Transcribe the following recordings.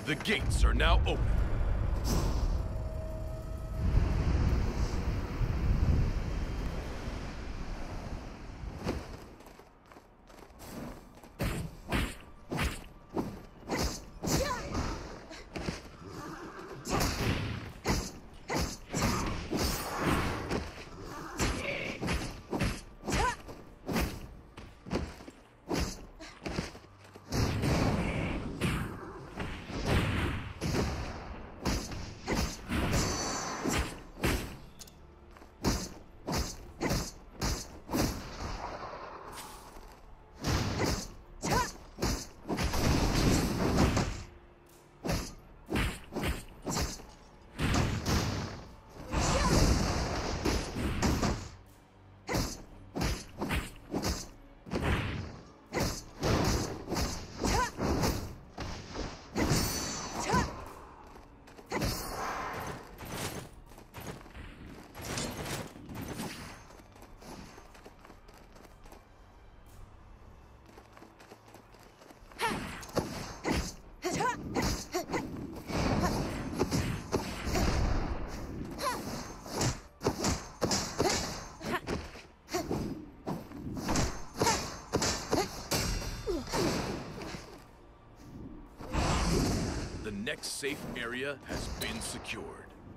The gates are now open. The next safe area has been secured.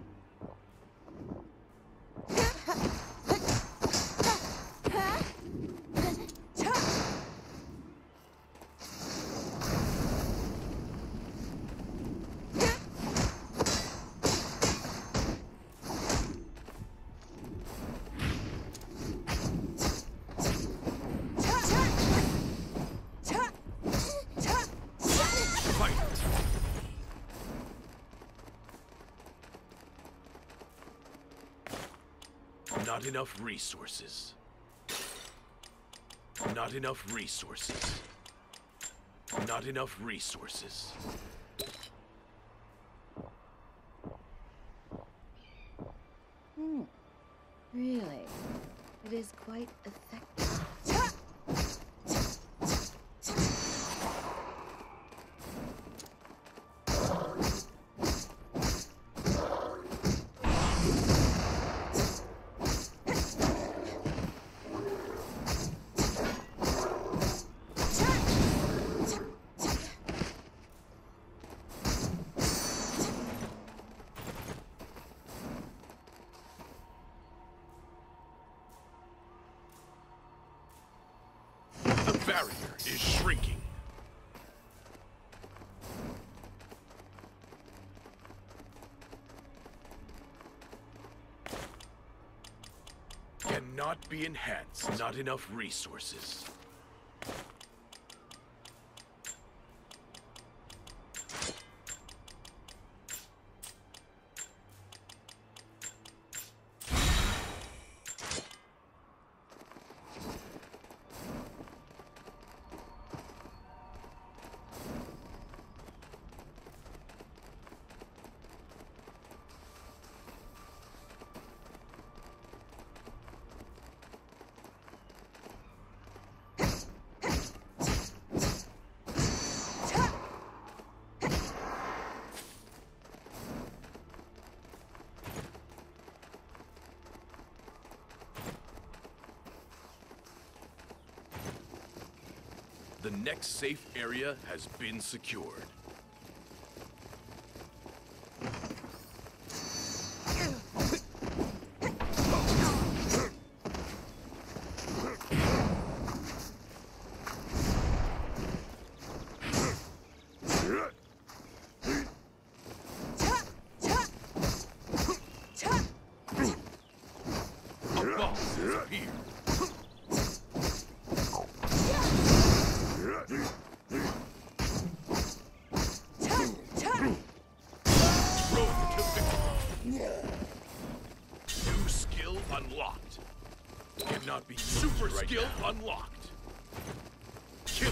Not enough resources. Not enough resources. Not enough resources. Really? It is quite effective. The barrier is shrinking. Cannot be enhanced. Not enough resources. The next safe area has been secured. A boss has appeared. New skill unlocked. Cannot be super skill unlocked. Kill.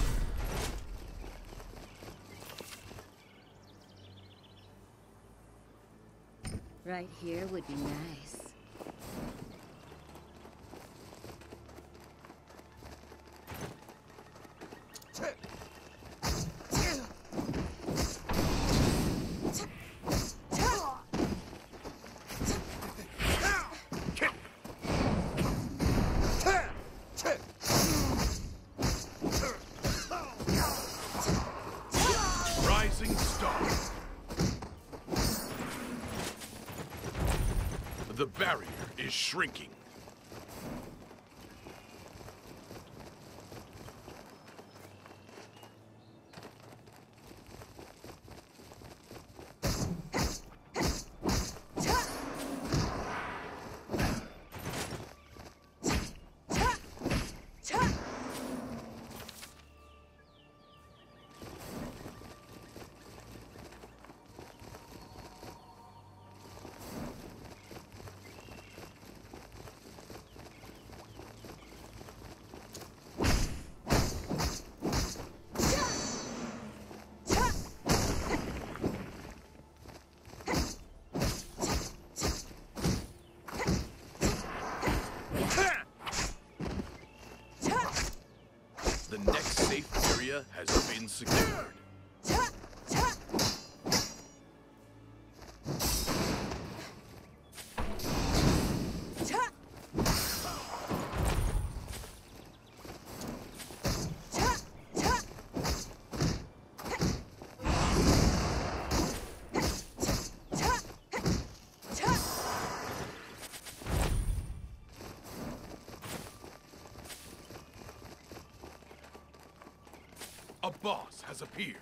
Right here would be nice. The barrier is shrinking. The next safe area has been secured. A boss has appeared.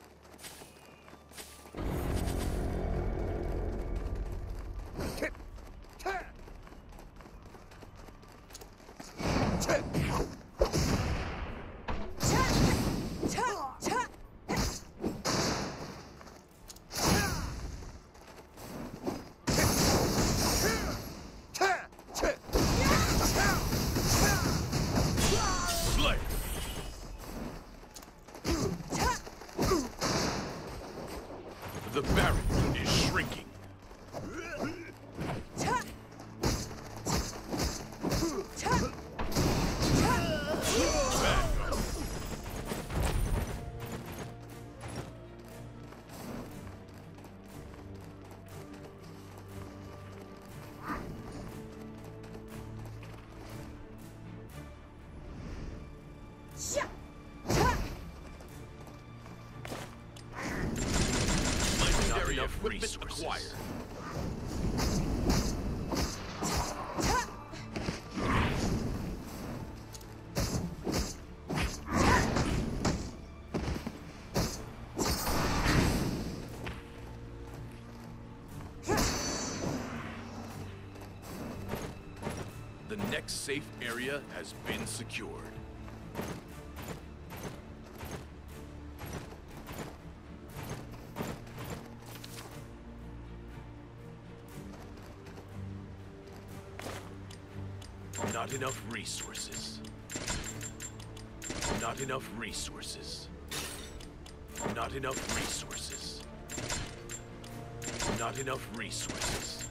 Slay! The barrier is shrinking. Legendary equipment acquired. The next safe area has been secured. Not enough resources. Not enough resources. Not enough resources. Not enough resources.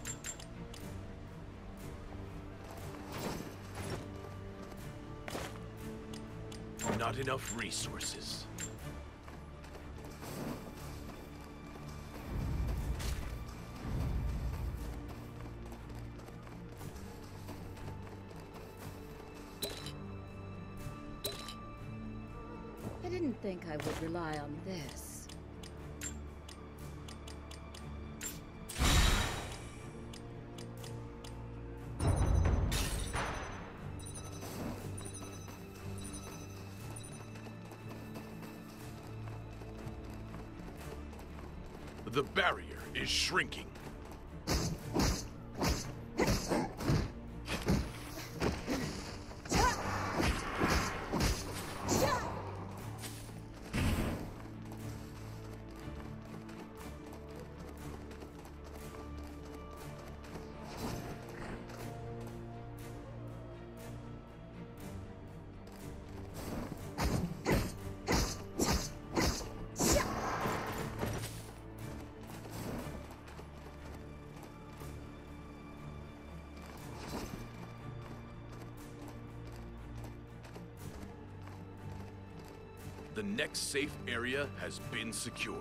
Not enough resources. I didn't think I would rely on this. The barrier is shrinking. The next safe area has been secured.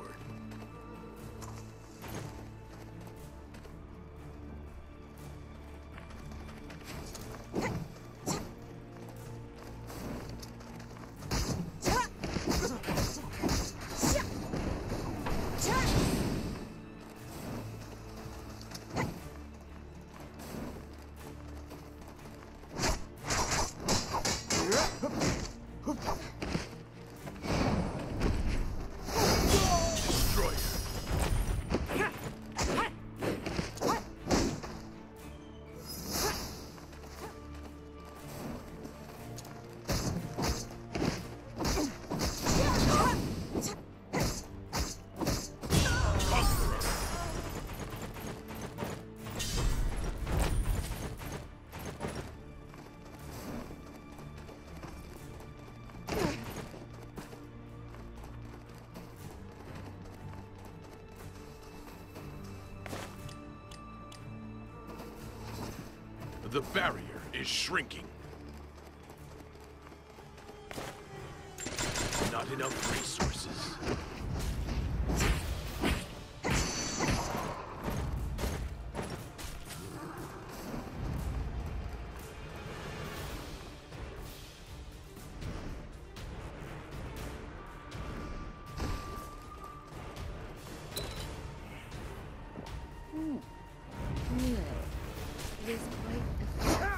The barrier is shrinking. Not enough resources. Well, it is quite effective.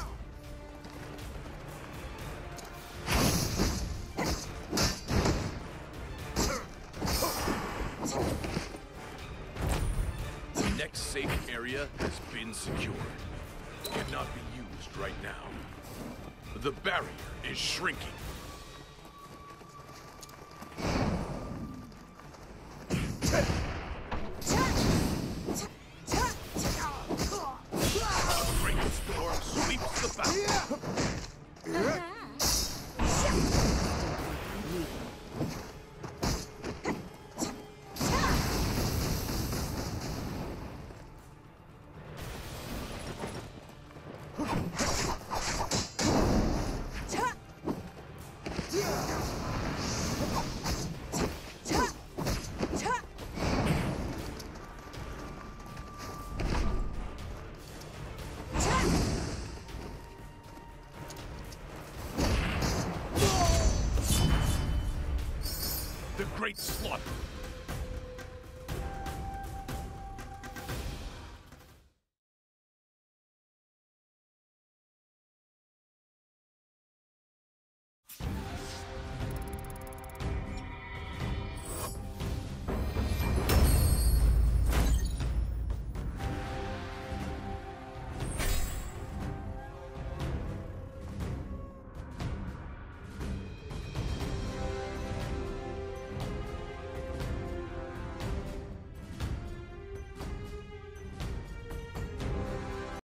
The next safe area has been secured. Cannot be used right now. The barrier is shrinking. A great storm sweeps the battle. The great slaughter